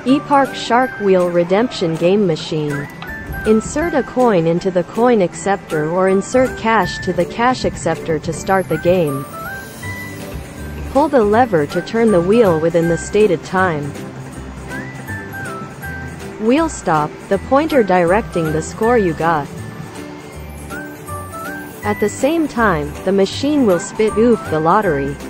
EPARK Shark Wheel Redemption Game Machine. Insert a coin into the coin acceptor or insert cash to the cash acceptor to start the game. Pull the lever to turn the wheel within the stated time. Wheel stop, the pointer directing the score you got. At the same time, the machine will spit "Oof" the lottery.